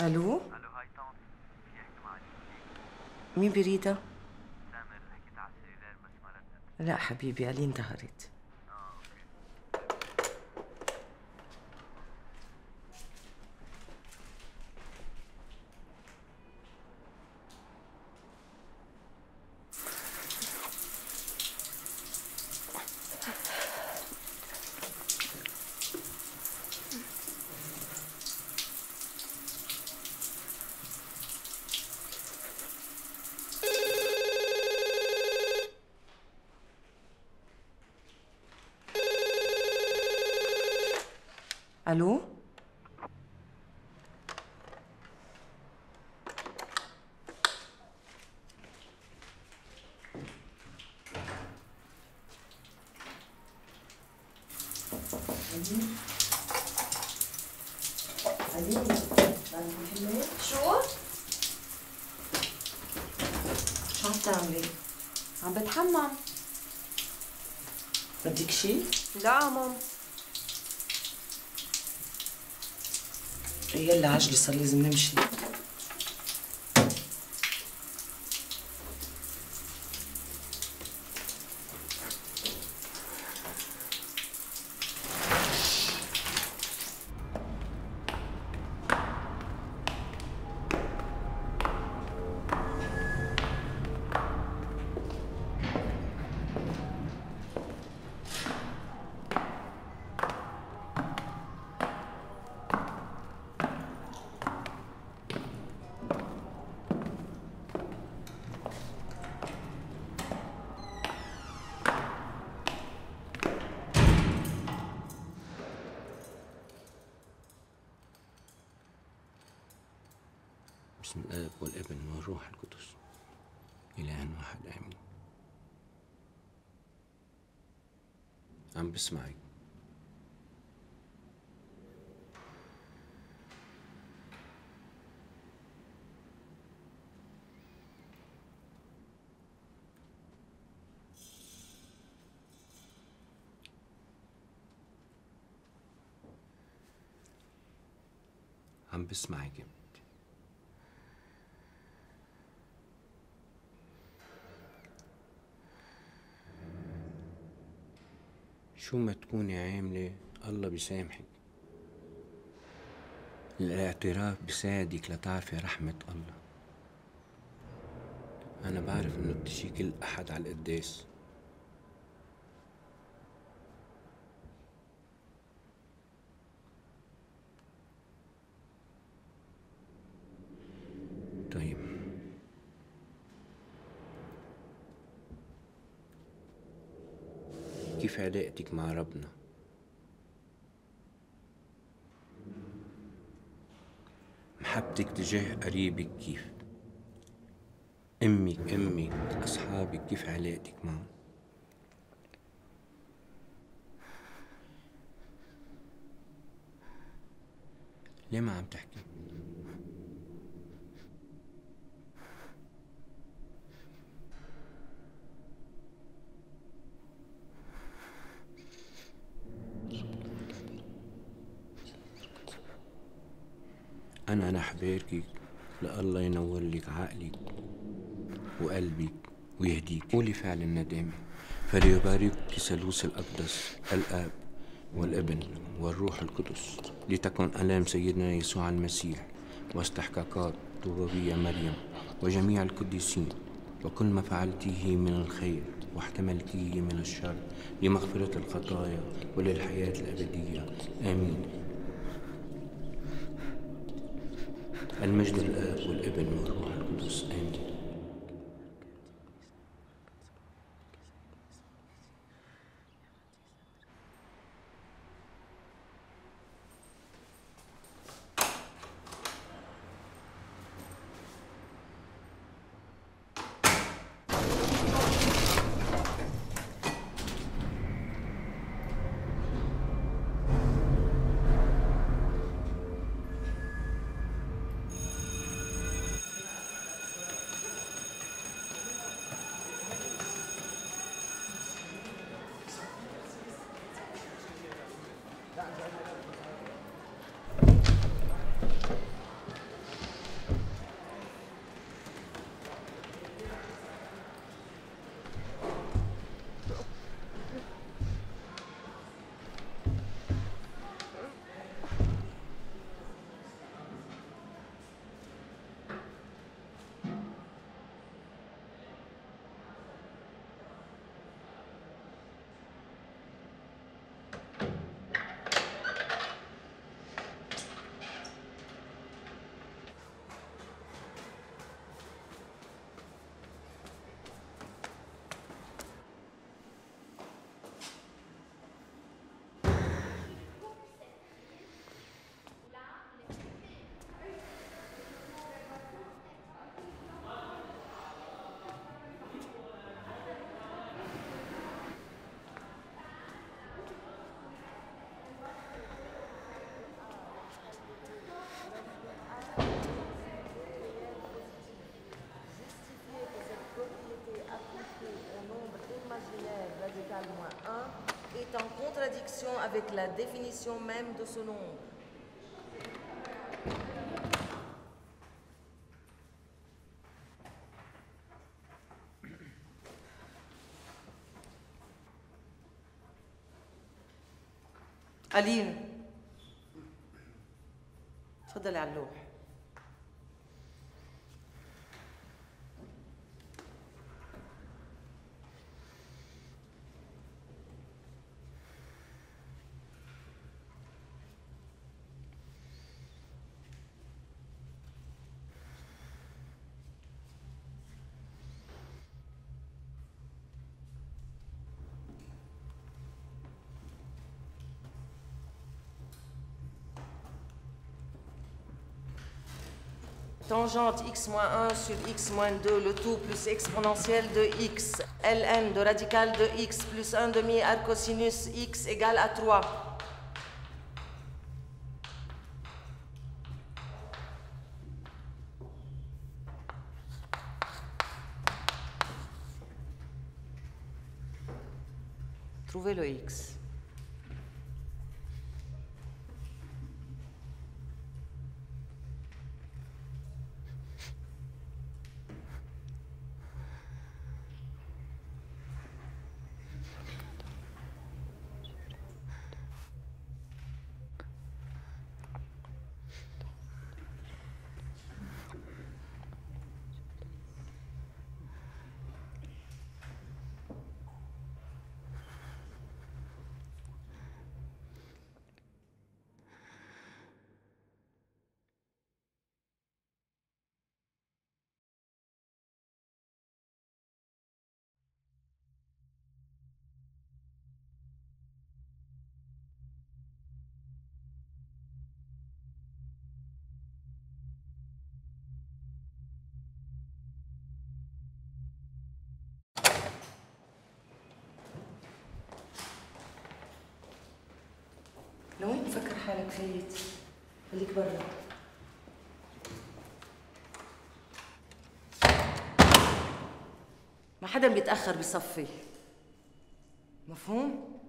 الو. هاي طنط، في احكي مع مين بريدها؟ سامر، حكيت على السيلولار بس ما ردت. لا حبيبي، ألين انتهرت. اوكي. الو. شو عم تعملي؟ عم بتحمم. بدك شي؟ لا ماما. يلا عجلي، صار لازم نمشي. بسم الآب والابن والروح القدس إله واحد آمين. عم بسمعك. عم بسمعك يا بنتي. شو ما تكوني عاملة الله بيسامحك. الاعتراف بيساعدك لتعرفي رحمة الله. أنا بعرف إنه بتجي كل أحد على القداس، طيب كيف علاقتك مع ربنا؟ محبتك تجاه قريبك كيف؟ أمك أصحابك كيف علاقتك معهم؟ ليه ما عم تحكي؟ أنا رح باركك لله ينور لك عقلك وقلبك ويهديك. قولي فعل الندامة، فليباركك ثالوث الأقدس الآب والابن والروح القدس، لتكن آلام سيدنا يسوع المسيح واستحقاقات طوبى مريم وجميع القديسين وكل ما فعلتيه من الخير واحتملتيه من الشر لمغفرة الخطايا وللحياة الأبدية. آمين. المجد للآب والابن والروح القدس. آمين. avec la définition même de ce nombre. ألين، تفضلي على اللوح. Tangente x moins 1 sur x moins 2, le tout plus exponentielle de x, ln de radical de x plus 1 demi arcosinus x égale à 3. Trouvez le x. لوين تفكر حالك فايت؟ خليك برا. ما حدا بيتأخر بصفي. مفهوم؟